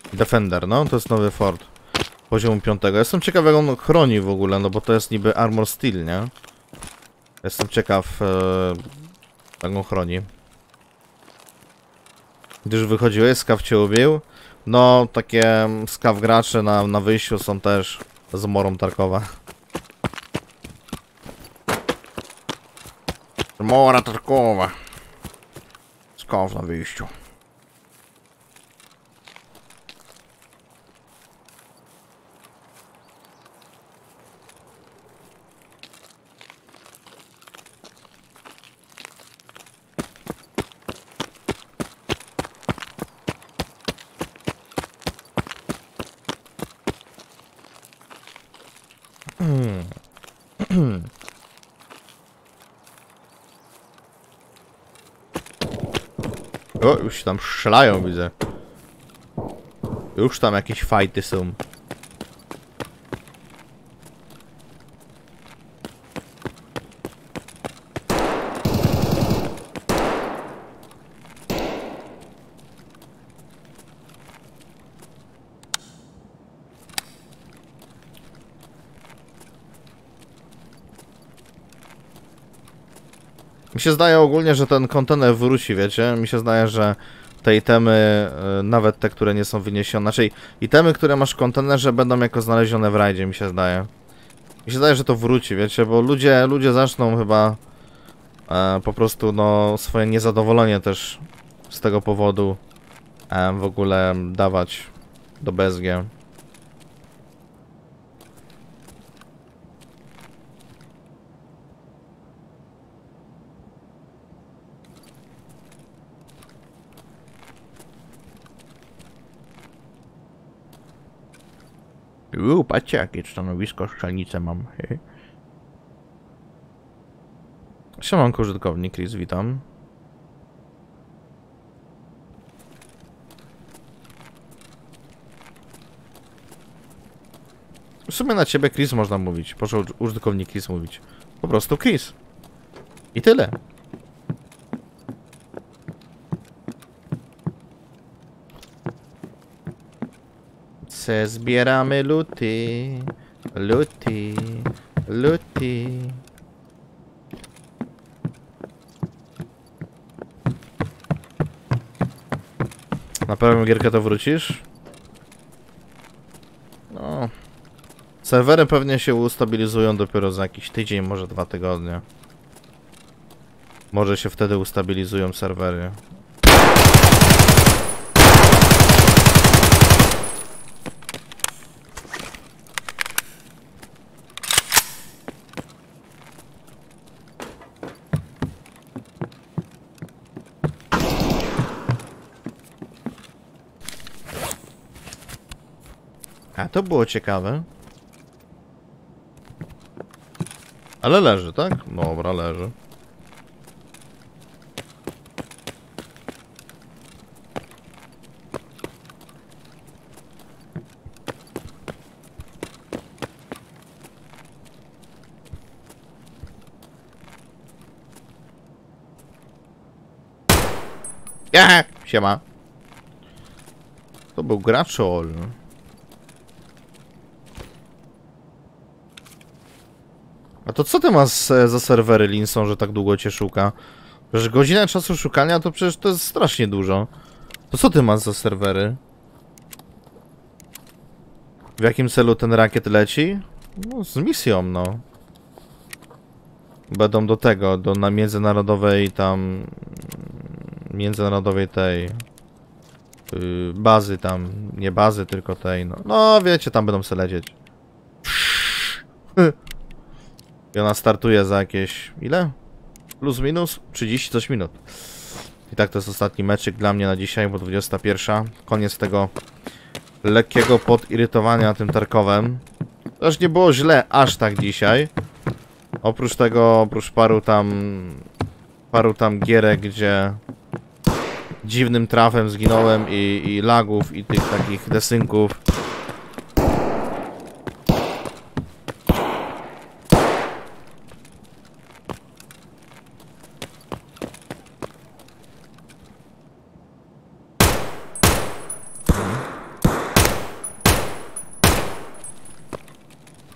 Defender, no to jest nowy fort. Poziomu 5. Jestem ciekaw, jak on chroni w ogóle, no bo to jest niby armor steel, nie? Jestem ciekaw, jak on chroni. Gdyż wychodziłeś, skaw cię ubił. No, takie skaw gracze na wyjściu są też z morą Tarkowa. Mora Tarkowa. Skaw na wyjściu. O, już się tam strzelają, widzę. Już tam jakieś fajty są. Mi się zdaje ogólnie, że ten kontener wróci, wiecie? Mi się zdaje, że te itemy, nawet te, które nie są wyniesione, znaczy itemy, które masz w kontenerze, będą jako znalezione w rajdzie, mi się zdaje. Mi się zdaje, że to wróci, wiecie? Bo ludzie zaczną chyba po prostu, no, swoje niezadowolenie też z tego powodu w ogóle dawać do BSG. Patrzcie, jakie stanowisko, strzelnicę mam. Siemanko, użytkownik, Chris, witam. W sumie na ciebie Chris można mówić. Proszę użytkownik Chris mówić. Po prostu Chris. I tyle. Zbieramy luty. Luty. Luty. Na pewno gierkę to wrócisz? No. Serwery pewnie się ustabilizują dopiero za jakiś tydzień, może 2 tygodnie. Może się wtedy ustabilizują serwery. A to było ciekawe. Ale leży, tak? Dobra, leży. Siema. To był graczol. A to co ty masz za serwery, Linson, że tak długo cię szuka? Przecież godzinę czasu szukania to przecież to jest strasznie dużo. To co ty masz za serwery? W jakim celu ten rakiet leci? No, z misją, no. Będą do tego, na międzynarodowej tam... Międzynarodowej tej... bazy tam. Nie bazy, tylko tej, no. No, wiecie, tam będą se lecieć. I ona startuje za jakieś... ile? Plus minus 30 coś minut. I tak to jest ostatni meczyk dla mnie na dzisiaj, bo 21. Koniec tego lekkiego podirytowania tym Tarkowem. Też nie było źle aż tak dzisiaj. Oprócz tego, oprócz paru tam gierek, gdzie dziwnym trafem zginąłem i lagów i tych takich desynków.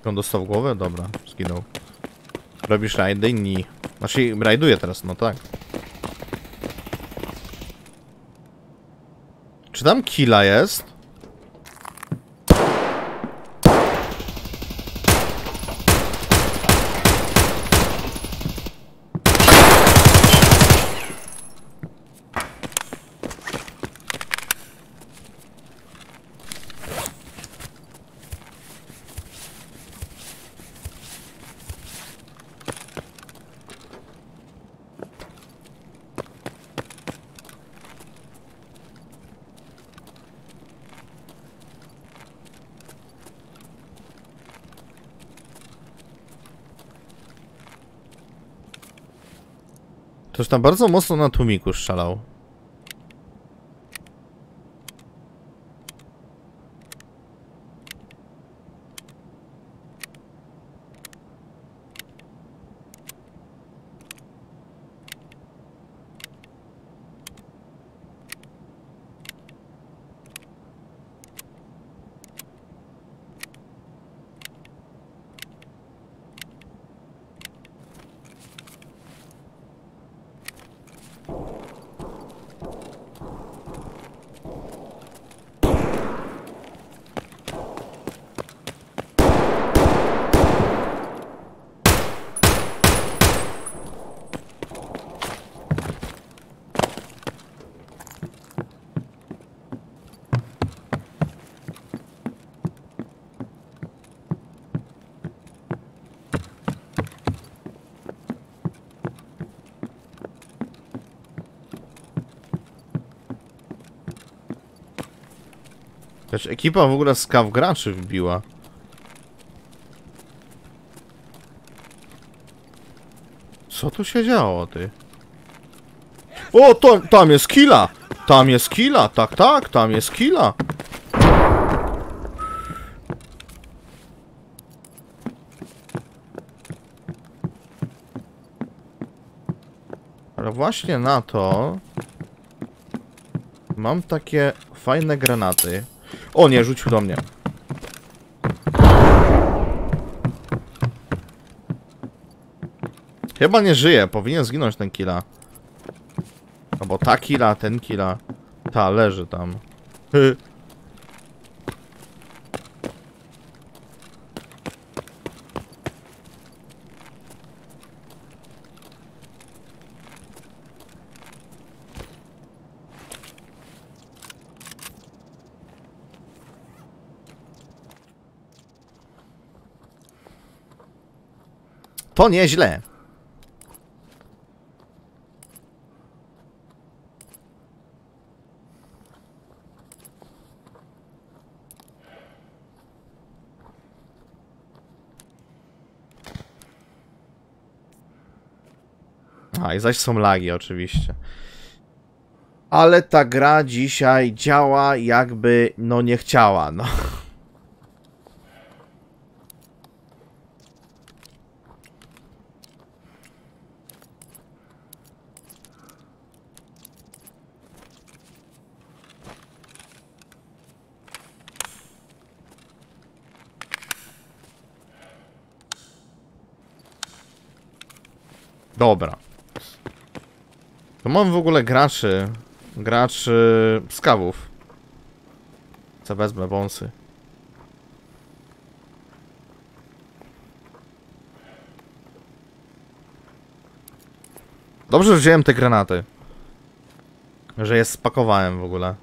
On dostał w głowę? Dobra, zginął. Robisz rajdy? Inni. Znaczy, rajduję teraz, no tak. Czy tam killa jest? Ktoś tam bardzo mocno na tłumiku strzelał. Jakaś ekipa w ogóle z kaw graczy wbiła. Co tu się działo, ty? O, tam jest killa! Tam jest killa! Tak, tak, tam jest killa! Ale właśnie na to... Mam takie fajne granaty. O nie, rzucił do mnie. Chyba nie żyje, powinien zginąć ten killa. Albo ta killa, ten killa. Ta, leży tam. To nieźle. A, i zaś są lagi oczywiście. Ale ta gra dzisiaj działa jakby, no nie chciała, no. Dobra. To mam w ogóle graczy skawów. Co wezmę wąsy. Dobrze, że wziąłem te granaty. Że je spakowałem w ogóle.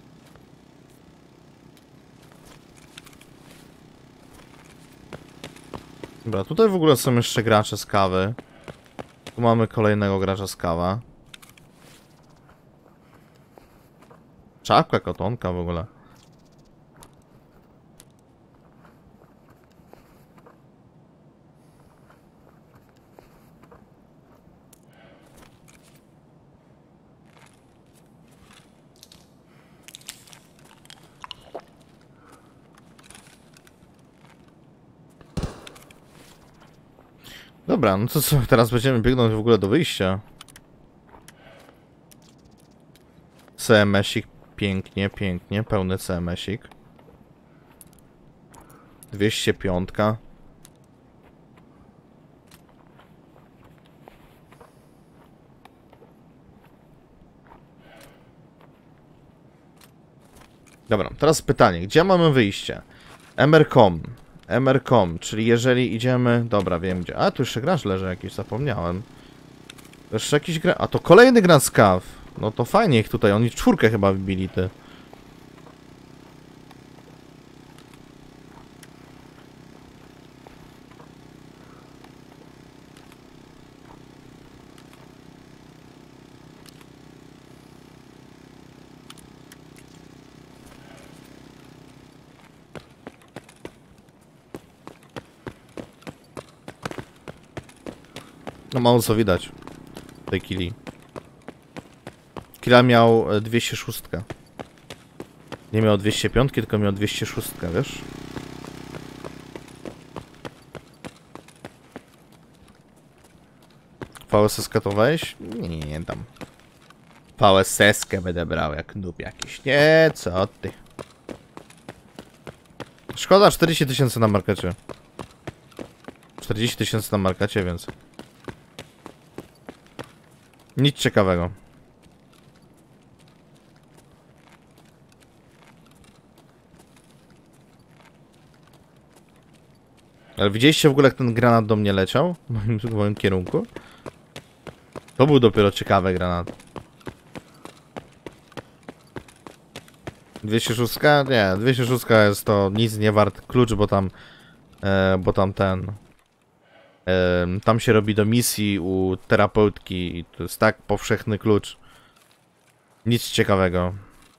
Dobra, tutaj w ogóle są jeszcze gracze z kawy. Tu mamy kolejnego gracza z kawa. Czapka, kotonka w ogóle. Dobra, no to co, teraz będziemy biegnąć w ogóle do wyjścia. CMS-ik, pięknie, pięknie, pełny CMS-ik. 205. Dobra, teraz pytanie, gdzie mamy wyjście? Emercom. Emercom, czyli jeżeli idziemy... Dobra, wiem gdzie. A, tu jeszcze gracz leży jakiś, zapomniałem. To jeszcze jakiś gra... A, to kolejny Grand Scav. No to fajnie ich tutaj, oni czwórkę chyba wbili, ty. No mało co widać tej killi. Killa miał 206. Nie miał 205, tylko miał 206, wiesz? VSS katowałeś? Nie tam. VSS-kę będę brał jak noob jakiś. Nie, co ty. Szkoda 40 000 na markecie. 40 000 na markecie, więc... Nic ciekawego. Ale widzieliście w ogóle, jak ten granat do mnie leciał? W moim kierunku? To był dopiero ciekawy granat. 206? Nie, 206 jest to nic nie wart klucz, bo tam ten... tam się robi do misji u terapeutki i to jest tak powszechny klucz. Nic ciekawego.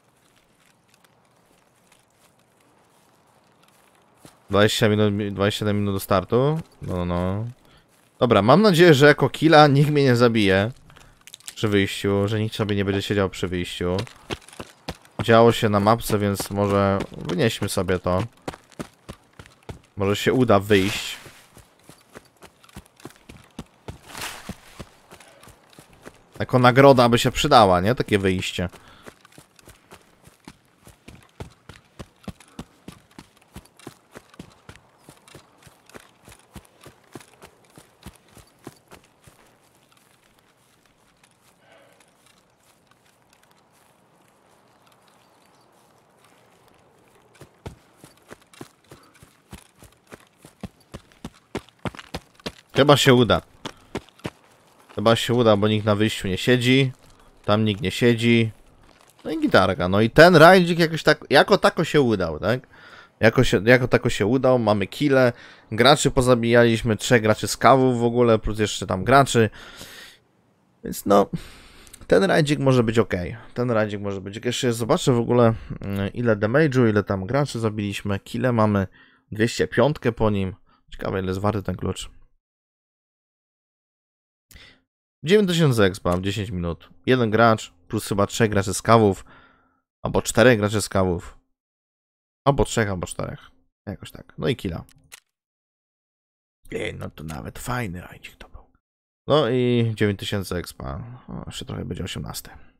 20 minut, 27 minut do startu. No. Dobra, mam nadzieję, że jako killa nikt mnie nie zabije przy wyjściu, że nikt sobie nie będzie siedział przy wyjściu. Działo się na mapce, więc może wynieśmy sobie to. Może się uda wyjść. Jako nagroda by się przydała, nie? Takie wyjście. Chyba się uda. Chyba się uda, bo nikt na wyjściu nie siedzi. Tam nikt nie siedzi. No i gitarka. No i ten rajdzik jakoś tak, jako tako się udał, tak? Jako tako się udał, mamy kile. Graczy pozabijaliśmy, 3 graczy z kawów w ogóle, plus jeszcze tam graczy. Więc no, ten rajdzik może być ok. Ten rajdzik może być. Jeszcze zobaczę w ogóle ile damage'u, ile tam graczy zabiliśmy. Kile mamy 205 po nim. Ciekawe ile jest warty ten klucz. 9000 expa w 10 minut. Jeden gracz, plus chyba 3 graczy z kawów. Albo 4 graczy z kawów. Albo 3, albo 4. Jakoś tak. No i killa. No to nawet fajny rajdzik to był. No i 9000 expa. O, jeszcze trochę będzie 18.